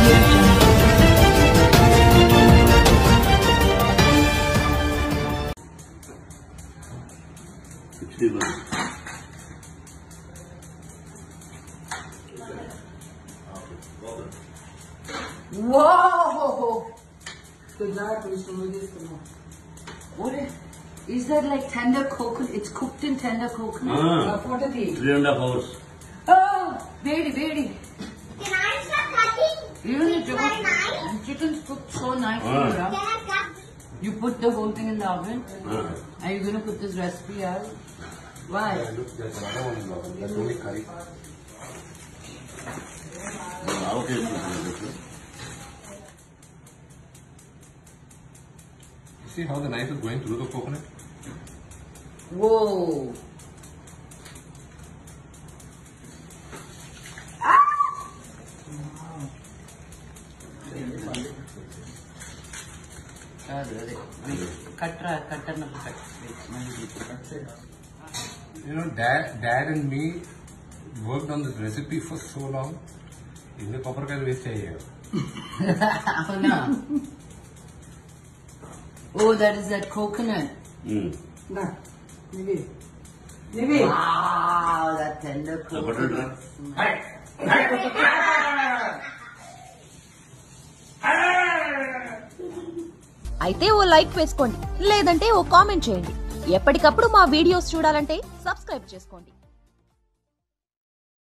Whoa! What is that, like tender coconut? It's cooked in tender coconut. 3.5 hours. Oh, very. Can I start cutting? Really, With my knife? chicken's cooked so nicely. Can Yeah? I cut? You put the whole thing in the oven. Are you gonna put this recipe out? Why? Look, there's another one in the oven. That's only curry. See how the knife is going through the coconut? Whoa! You know, Dad and me worked on this recipe for so long. इसमें copper का waste चाहिए. Oh no! Oh, that is that coconut. Nah, maybe. Wow, that tender coconut. అయితే ఓ like వేసుకోండి, లేదంటే ఓ comment చేయండి. ఎప్పటికప్పుడు మా videos చూడాలంటే సబ్స్క్రైబ్ చేసుకోండి.